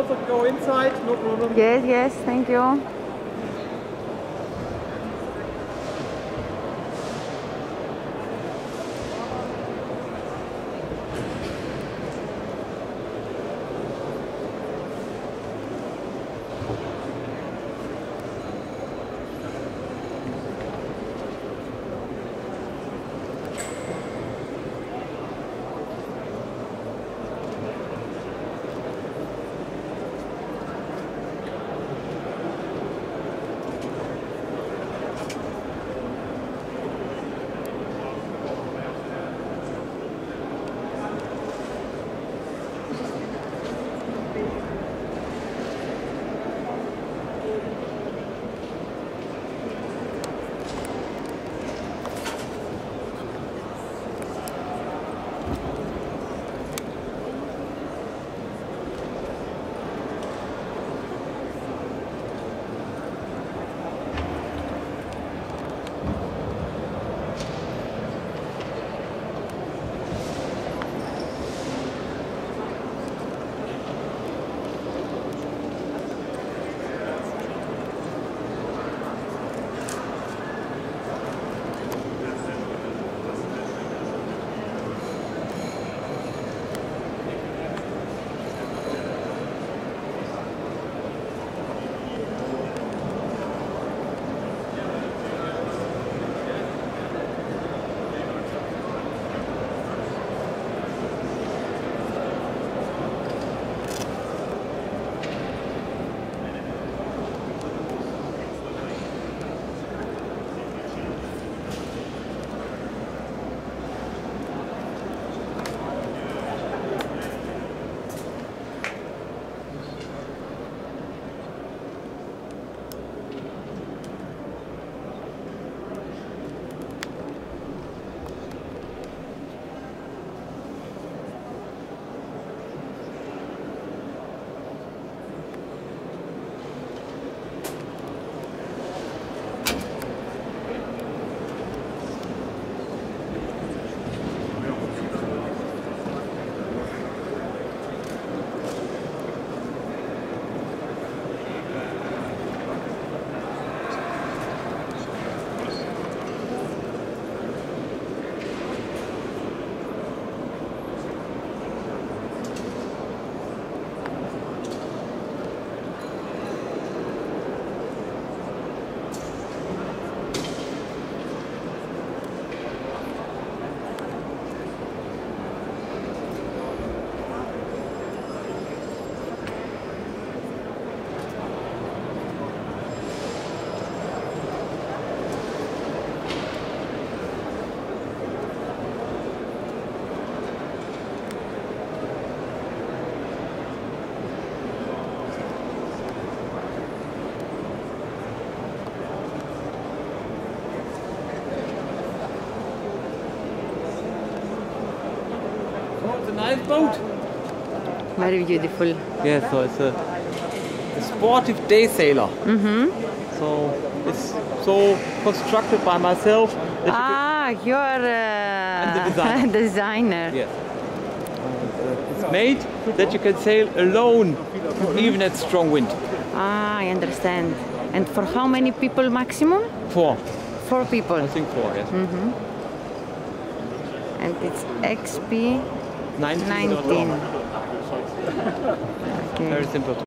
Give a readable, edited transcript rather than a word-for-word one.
to go inside, no problem. Yes, yes, thank you. It's a nice boat. Very beautiful. Yeah, so it's a sportive day sailor. So it's so constructed by myself. That You're the designer. designer. Yes. It's made that you can sail alone, even at strong wind. I understand. And for how many people maximum? 4. 4 people. I think 4, yes. And it's XP 19. Okay. Very simple.